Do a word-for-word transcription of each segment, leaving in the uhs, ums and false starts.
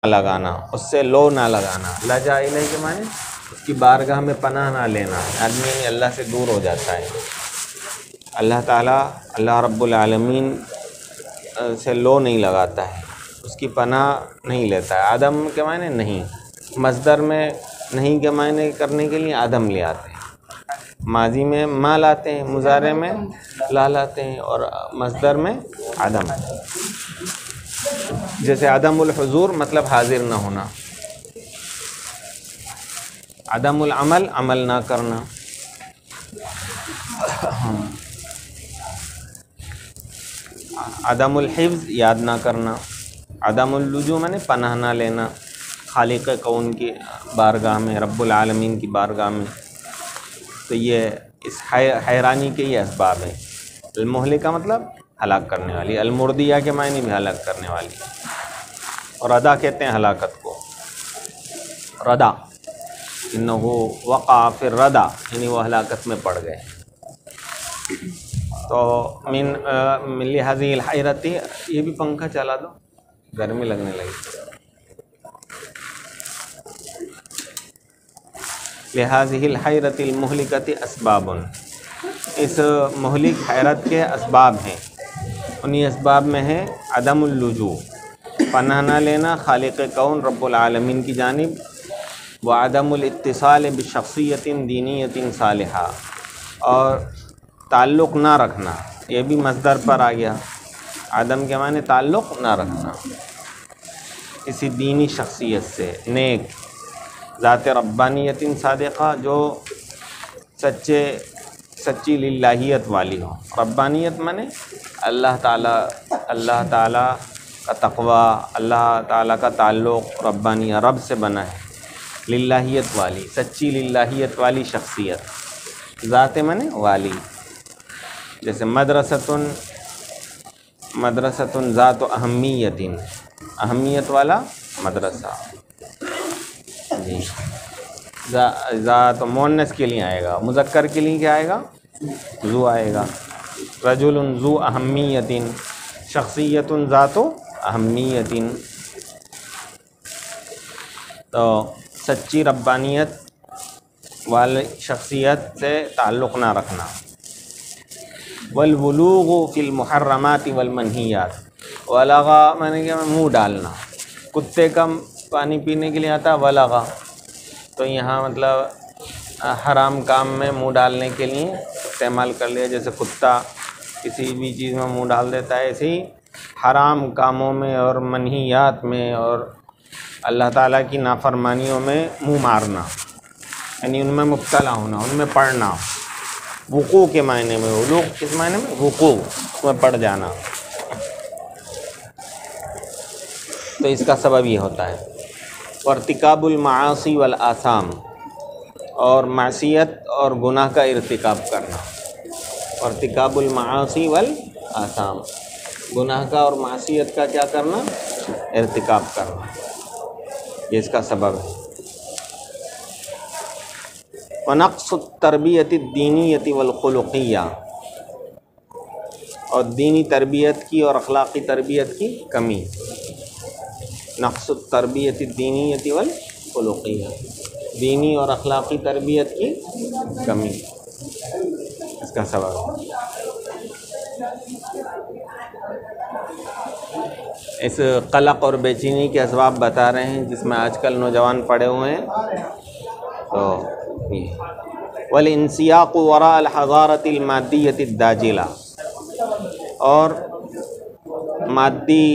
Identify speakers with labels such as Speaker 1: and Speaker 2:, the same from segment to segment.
Speaker 1: لگانا، اس سے لو نہ لگانا، لجا الیہ کے معنی اس کی بارگاہ میں پناہ نہ لینا، آدمی اللہ سے دور ہو جاتا ہے، اللہ تعالیٰ اللہ رب العالمین سے لو نہیں لگاتا ہے، اس کی پناہ نہیں لیتا ہے۔ عدم کے معنی نہیں، مصدر میں نہیں کے معنی کرنے کے لیے عدم لے آتے ہیں، ماضی میں ما لاتے ہیں، مضارع میں لا لاتے ہیں، اور مصدر میں عدم، جیسے عدم الحضور مطلب حاضر نہ ہونا، عدم العمل عمل نہ کرنا، عدم الحفظ یاد نہ کرنا، عدم اللجوء میں نے پناہ نہ لینا خالق کون کی بارگاہ میں، رب العالمین کی بارگاہ میں۔ تو یہ اس حیرانی کے یہ اسباب ہیں۔ المہلک کا مطلب ہلاک کرنے والی، المردیہ کے معنی بھی ہلاک کرنے والی، اور ردا کہتے ہیں ہلاکت کو، ردا انہو وقع فی الردا، یعنی وہ ہلاکت میں پڑ گئے۔ تو من من لہذه الحیرۃ، یہ بھی پنکھا چلا دو، گرمی لگنے لگی۔ لہذه الحیرۃ المہلکۃ اسباب، اس مہلک حیرت کے اسباب ہیں، انہی اسباب میں ہے عدم اللجوء، پناہ نہ لینا خالق کون رب العالمین کی جانب، وعدم الاتصال بشخصیت دینیت صالحہ، اور تعلق نہ رکھنا، یہ بھی مصدر پر آ گیا، عدم کے معنی تعلق نہ رکھنا کسی دینی شخصیت سے، نیک ذات ربانیت صادقہ، جو سچے سچی للہیت والی ہو۔ ربانیت معنی اللہ تعالیٰ اللہ تعالیٰ کا تقوی، اللہ تعالیٰ کا تعلق، ربانیہ رب سے بنا ہے، للہیت والی، سچی للہیت والی شخصیت، ذات معنی والی، جیسے مدرستن مدرستن ذات اہمیت، اہمیت والا مدرسہ، جی ذات مؤنث کے لیے آئے گا، مذکر کے لیے کیا آئے گا؟ ذو آئے گا، رجل ذو اہمیت، شخصیت ذات اہمیت۔ تو سچی ربانیت والی شخصیت سے تعلق نہ رکھنا۔ والبلوغ فی المحرمات والمنہیات، ولغا میں نے کیا منہ ڈالنا، کتے کا پانی پینے کے لیے آتا ہے ولغا، تو یہاں مطلب حرام کام میں منہ ڈالنے کے لیے استعمال کر لیا، جیسے کتا کسی بھی چیز میں منہ ڈال دیتا ہے، ایسے ہی حرام کاموں میں اور منہیات میں اور اللہ تعالیٰ کی نافرمانیوں میں منہ مارنا، یعنی ان میں مبتلا ہونا، ان میں پڑنا، وقوع کے معنی میں، ولوغ کس معنی میں؟ وقوع، اس میں پڑ جانا، تو اس کا سبب یہ ہوتا ہے۔ وارتکاب المعاصی والآثام، اور معصیت اور گناہ کا ارتکاب کرنا، ارتکاب المعاصی والآثام، گناہ کا اور معصیت کا کیا کرنا؟ ارتکاب کرنا، یہ اس کا سبب ہے۔ ونقص التربیت الدینیت والخلقیہ، اور دینی تربیت کی اور اخلاقی تربیت کی کمی، نقص التربیت الدینیت والخلقیہ، دینی اور اخلاقی تربیت کی کمی، اس کا سبب۔ اس قلق اور بے چینی کے اسباب بتا رہے ہیں جس میں آج کل نوجوان پڑے ہوئے ہیں، تو والانسیاق وراء الحضارۃ المادیۃ الداجلہ، اور مادی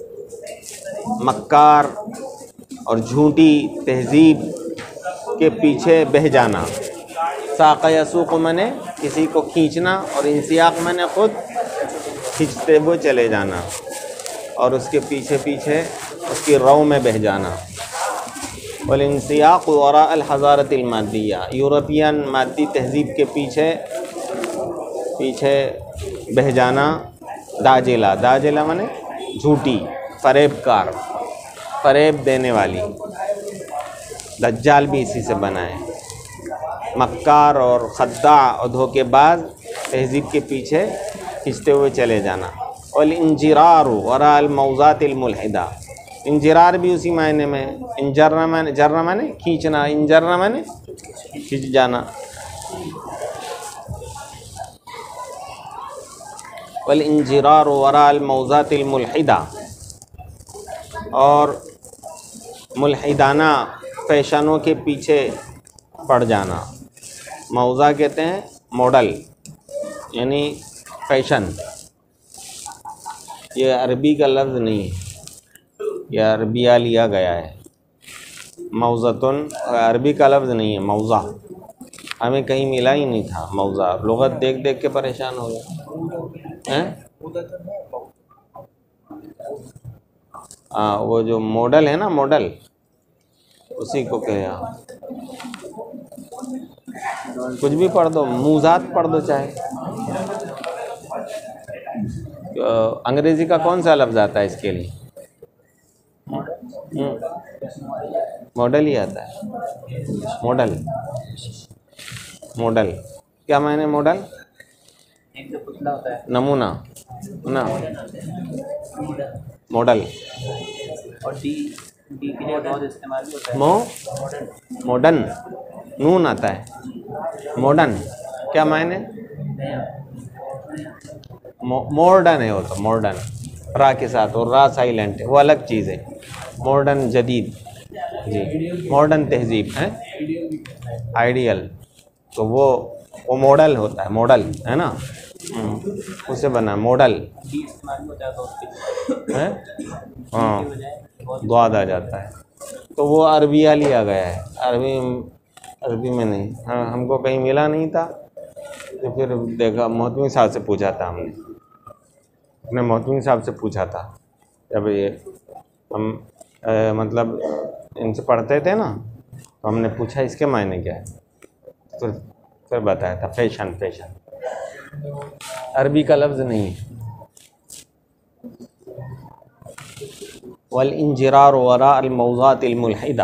Speaker 1: مکار اور جھوٹی تہذیب کے پیچھے بہہ جانا، ساق یسوق میں نے کسی کو کھینچنا، اور انسیاق میں نے خود کھینچتے ہوئے چلے جانا، اور اس کے پیچھے پیچھے اس کی رو میں بہہ جانا۔ والانسیاق وراء الحضارۃ المادیہ، یورپین مادی تہذیب کے پیچھے پیچھے بہہ جانا، داجلہ، داجلہ میں نے جھوٹی، فریب کار، فریب دینے والی، دجال بھی اسی سے بنا ہے، مکار اور خداع اور دھوکے باز تہذیب کے پیچھے کھنچتے ہوئے چلے جانا۔ والانجرار وراء الموضوعات الملحدہ، انجرار بھی اسی معنی میں، انجرنا معنی جرنا معنی کھینچنا، انجرنا معنی کھینچ جانا. والانجرار وراء الموضات الملحدہ، اور ملحدانہ فیشنوں کے پیچھے پڑ جانا. موضع کہتے ہیں ماڈل یعنی فیشن. یہ عربی کا لفظ نہیں ہے، یہ عربیہ لیا گیا ہے. موضعتن عربی کا لفظ نہیں ہے، موضع ہمیں کہیں ملا ہی نہیں تھا. موضع لغت دیکھ دیکھ کے پریشان ہو گیا. ہاں وہ جو ماڈل ہے نا، ماڈل اسی کو کہے. کچھ بھی پڑھ دو، موضات پڑھ دو چاہے. انگریزی کا کون سا لفظ آتا ہے اس کے لیے؟ ماڈل ہی آتا ہے. ماڈل ماڈل کیا معنی ماڈل؟ نمونہ نا، ماڈل. مو ماڈرن نون آتا ہے. ماڈرن کیا معنی؟ ماڈرن ہے وہ تو، ماڈرن را کے ساتھ، اور را سائلنٹ ہے، وہ الگ چیز ہے. ماڈرن جدید، جی ماڈرن تہذیب ہے. آئیڈیل تو وہ وہ ماڈل ہوتا ہے، ماڈل ہے نا، اس سے بنا ماڈل. ہاں دعاد آ جاتا ہے. تو وہ عربیہ لیا گیا ہے، عربی عربی میں نہیں. ہاں ہم کو کہیں ملا نہیں تھا تو پھر دیکھا، محتمی صاحب سے پوچھا تھا ہم نے، اپنے محتمی صاحب سے پوچھا تھا. جب یہ ہم مطلب ان سے پڑھتے تھے نا، تو ہم نے پوچھا اس کے معنی کیا ہے، پھر پھر بتایا تھا فیشن. فیشن عربی کا لفظ نہیں ہے. والانجرار وراء الموضات الملحدہ،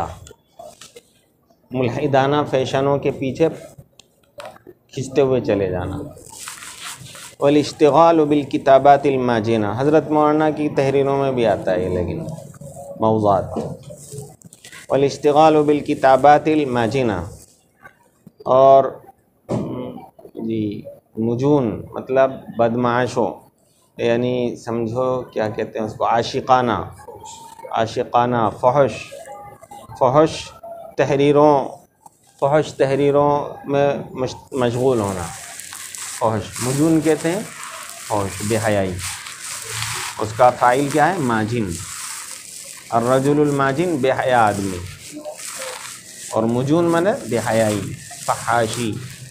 Speaker 1: ملحدانہ فیشنوں کے پیچھے کھنچتے ہوئے چلے جانا. والاشتغال بالکتابات الماجنہ، حضرت مولانا کی تحریروں میں بھی آتا ہے یہ، لیکن موضوعات. والاشتغال بالکتابات الماجنہ، اور جی مجون مطلب بدمعاشوں، یعنی سمجھو کیا کہتے ہیں اس کو، عاشقانہ عاشقانہ فحش فحش تحریروں فحش تحریروں میں مشغول ہونا. فحش مجون کہتے ہیں، فحش بے حیائی. اس کا فاعل کیا ہے؟ ماجن. الرجل الماجن بے حیا آدمی، اور مجون مانے بے حیائی، فحاشی.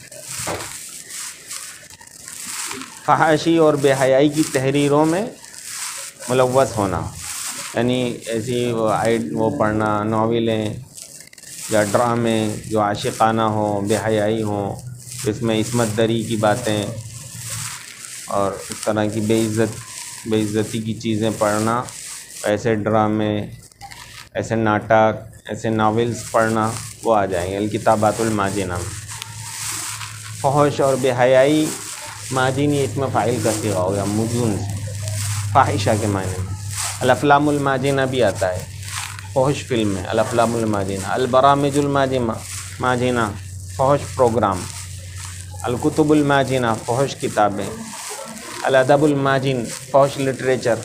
Speaker 1: فحاشی اور بے حیائی کی تحریروں میں ملوث ہونا، یعنی ایسی وہ وہ پڑھنا، ناولیں یا ڈرامے جو عاشقانہ ہوں، بے حیائی ہوں، اس میں عصمت دری کی باتیں اور اس طرح کی بے عزت بے عزتی کی چیزیں پڑھنا. ایسے ڈرامے، ایسے ناٹک، ایسے ناولز پڑھنا وہ آ جائیں گے الکتابات الماجنہ میں. فحش اور بے حیائی، ماجن یہ اس میں فاعل کا صیغہ ہو گیا مجون سے، فاحشہ کے معنی میں. الافلام الماجنہ بھی آتا ہے، فحش فلم میں الافلام الماجنہ. البرامج الماجنہ ماجنہ فحش پروگرام. الکتب الماجنہ فحش کتابیں. الادب الماجن فحش لٹریچر.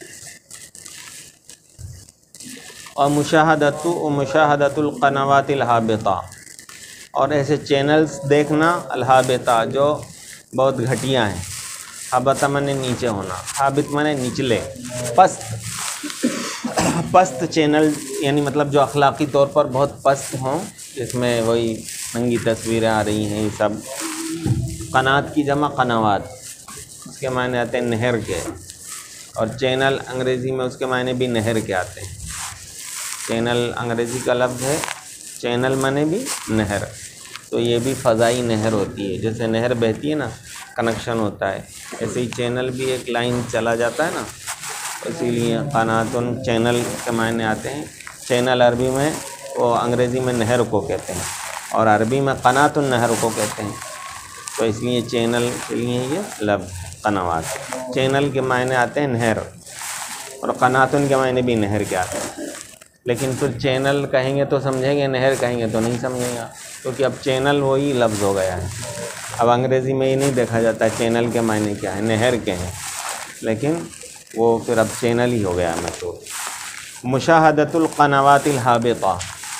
Speaker 1: اور مشاہدت و مشاہدت القنوات الہابطہ، اور ایسے چینلز دیکھنا الہابطہ جو بہت گھٹیا ہیں. ہابطہ مانے نیچے ہونا، ہابط مانے نچلے، پست. پست چینل یعنی مطلب جو اخلاقی طور پر بہت پست ہوں، جس میں وہی ننگی تصویریں آ رہی ہیں، یہ سب. قنات کی جمع قنوات، اس کے معنی آتے ہیں نہر کے. اور چینل انگریزی میں اس کے معنی بھی نہر کے آتے ہیں. چینل انگریزی کا لفظ ہے، چینل معنی بھی نہر. تو یہ بھی فضائی نہر ہوتی ہے، جیسے نہر بہتی ہے نا، کنیکشن ہوتا ہے، ایسے ہی چینل بھی ایک لائن چلا جاتا ہے نا. اسی لیے قناتن چینل کے معنی آتے ہیں. چینل عربی میں وہ انگریزی میں نہر کو کہتے ہیں، اور عربی میں قنات النہر کو کہتے ہیں. تو اس لیے چینل کے لیے یہ لفظ قنوات. چینل کے معنی آتے ہیں نہر. اور قناتن کے معنی بھی نہر کے آتے ہیں، لیکن پھر چینل کہیں گے تو سمجھیں گے، نہر کہیں گے تو نہیں سمجھیں گا، کیونکہ اب چینل وہی لفظ ہو گیا ہے۔ اب انگریزی میں یہ نہیں دیکھا جاتا ہے چینل کے معنی کیا ہے، نہر کے ہیں، لیکن وہ پھر اب چینل ہی ہو گیا ہے مشہور۔ مشاہدۃ القنوات الحابطہ،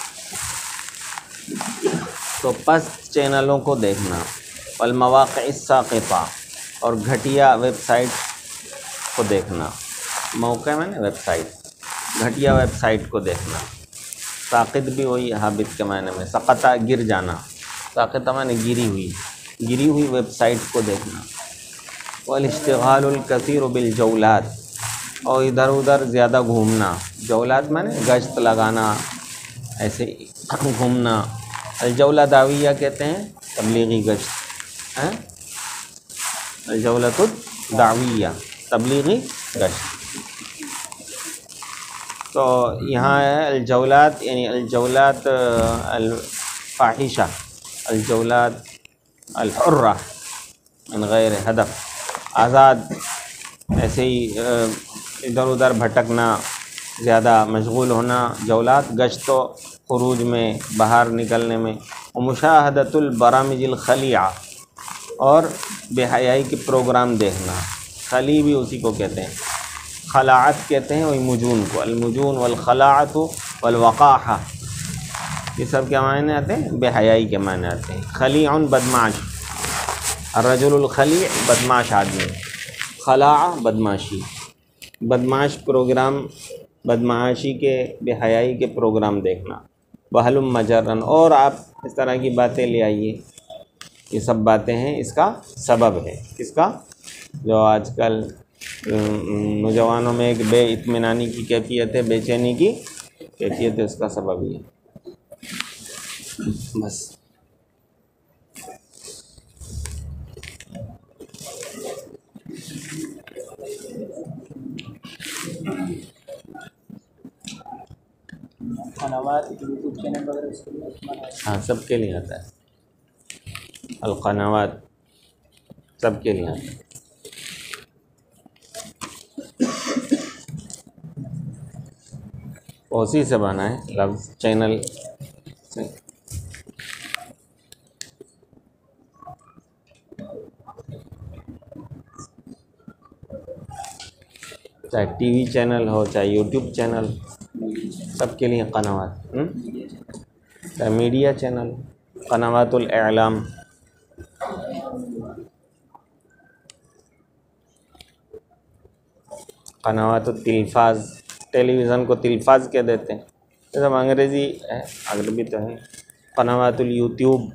Speaker 1: تو پس چینلوں کو دیکھنا، والمواقع الساقطہ، اور گھٹیا ویب سائٹ کو دیکھنا، موقع میں نے ویب سائٹ، گھٹیا ویب سائٹ کو دیکھنا، ساقط بھی وہی حابط کے معنی میں، سقطہ گر جانا، ساقطہ معنی گری ہوئی، گری ہوئی ویب سائٹ کو دیکھنا، والاشتغال الکثیر بالجولات، اور ادھر ادھر زیادہ گھومنا، جولات معنی گشت لگانا، ایسے گھومنا، الجولہ دعویہ کہتے ہیں تبلیغی گشت، ہیں الجولۃ الدعویہ تبلیغی گشت۔ تو یہاں ہے الجولات، یعنی الجولات الفاحشہ، الجولات الحرہ من غیر ہدف، آزاد، ایسے ہی ادھر ادھر بھٹکنا، زیادہ مشغول ہونا، جولات گشت و خروج میں، باہر نکلنے میں۔ ومشاہدۃ البرامج الخلیعہ، اور بے حیائی کے پروگرام دیکھنا، خلی بھی اسی کو کہتے ہیں، خلاعت کہتے ہیں وہی مجون کو، المجون والخلاعت والوقاحہ، یہ سب کیا معنی آتے ہیں؟ بے حیائی کے معنی آتے ہیں۔ خلیع بدمعاش، الرجل الخلیع بدمعاش آدمی، خلاعہ بدمعاشی، بدمعاش پروگرام، بدمعاشی کے، بے حیائی کے پروگرام دیکھنا۔ وَهَلُمَّ مَجَرًا، اور آپ اس طرح کی باتیں لے آئیے، یہ سب باتیں ہیں، اس کا سبب ہے، اس کا جو آج کل نوجوانوں میں ایک بے اطمینانی کی کیفیت ہے، بے چینی کی کیفیت ہے، اس کا سبب یہ ہے۔ بس
Speaker 2: قنوات یوٹیوب چینل وغیرہ اس کے لیے،
Speaker 1: ہاں سب کے لیے آتا ہے، القنوات سب کے لیے آتا ہے۔ اسی سے بنا ہے لفظ چینل سے۔ چاہے ٹی وی چینل ہو، چاہے یوٹیوب چینل، سب کے لیے قنوات، چاہے میڈیا چینل، قنوات الاعلام، قنوات التلفاز، ٹیلی ویژن کو تلفاز کہہ دیتے ہیں، یہ سب انگریزی ہے، عربی تو ہے۔ قنوات اليوٹیوب،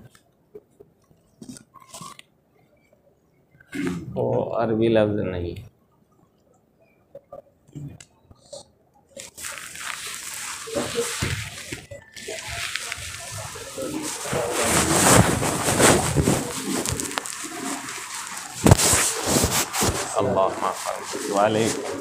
Speaker 1: وہ عربی لفظ نہیں۔ اللہ معاف، وعلیکم